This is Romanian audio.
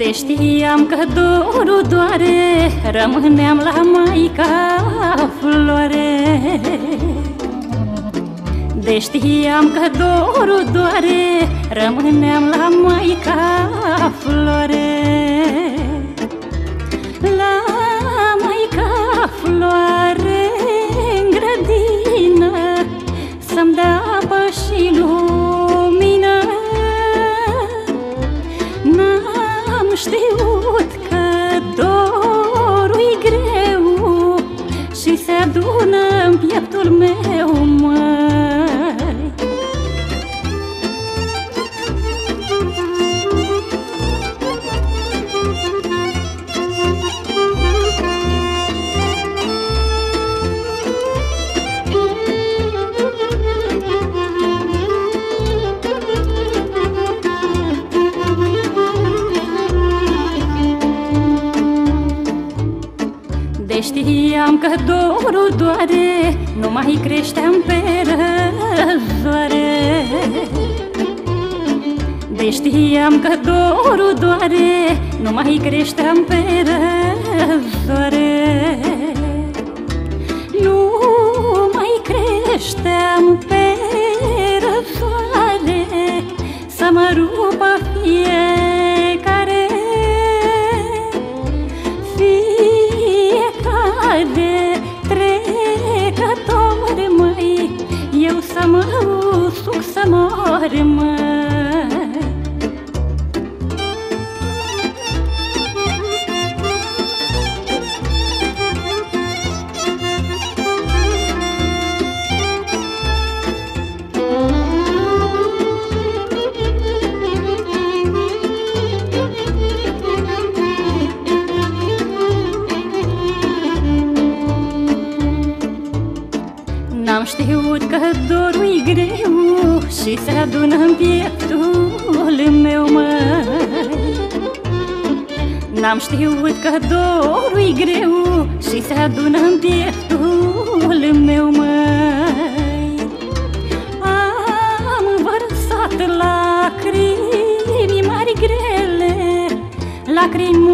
știam că dorul doare, rămâneam la Maica Floare. De știam că dorul doare, rămâneam la Maica Floare. La Maica Floare, în grădină, să-mi dea apă și lumină. N-am știut că dorul-i greu și se adună în pieptul meu, măi. De știam că dorul doare, nu mai creșteam pe răzoare. De știam că dorul doare, nu mai creșteam pe răzoare. Nu mai creșteam pe răzoare, să mă rupă fiecare. De trecători, măi, eu să mă usuc să mor, măi. N-am știut că dorul-i greu și se adună în pieptul meu, măi. N-am știut că dorul-i greu și se adună în pieptul meu, măi. Am vărsat lacrimi mari grele, lacrimi